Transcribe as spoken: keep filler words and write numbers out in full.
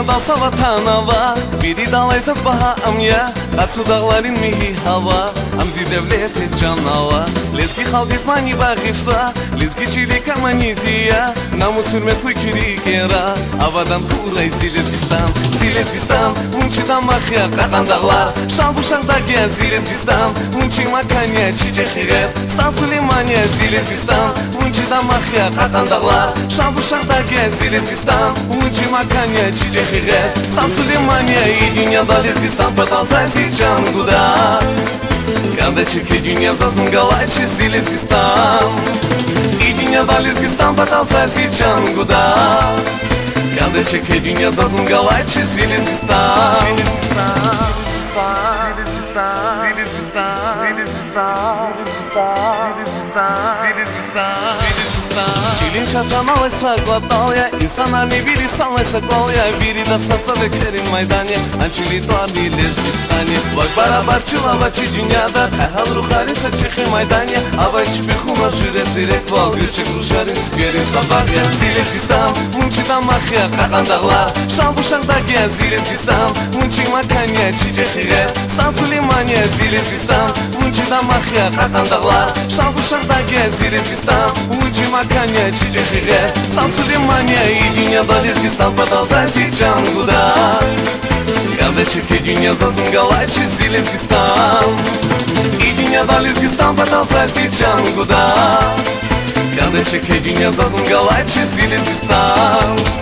dalsa vatanava, biri dalaysa baha amya, Atsu dağların mihi hava, amzi devleti canava. Lezgi halkis mani bagışsa, lezgi çili kamaniziya, namus hürmet huykiri gera, avadan kuray Zilezgistan, Zilezgistan, munçidan mahya qagan dağlar, şan bu şanda gel Zilezgistan, munçi makanya çiçe xiret, Stan Süleymaniye Zilezgistan, munçidan mahya qagan dağlar, şan bu şanda gel Zilezgistan, munçi makanya çiçe xiret, Stan Süleymaniye iyi dünyada Lezgistan, patalsa Can Gуда, когда чеки дюня засунгалачи Зилезгистан, и дюня да Лезгистан пытался Сичан Гуда, когда чеки дюня засунгалачи Зилезгистан, Зилезгистан, Зилезгистан, Зилезгистан, Зилезгистан, Зилезгистан, Чилин шатаналась соглоталая, и санами вири салной соглалая, вири да саца векерин майдане, анчили туарни Лезгистане. Вак барабар чилава чи дюняда, эхал рухарин сачехи майдане, авай чпихуна жире зирек вал, гречек рушарин скверин сабагя. Зилезгистан, мунчидан махия, qagan dağlar, şan bu şangdagia Zilezgistan, munchi makanya çiçeğire, Stan Süleymaniye Zilezgistan, munchidan mахia, qagan dağlar, şan bu şangdagia Zilezgistan, munchi makanya çiçeğire, Stan Süleymaniye и dünyada Lezgistan, patalsa Сичан Гуда, когда чеки дюня засунгалачи Зилезгистан, и dünyada Lezgistan, patalsa Сичан Гуда, когда чеки дюня засунгалачи Зилезгистан.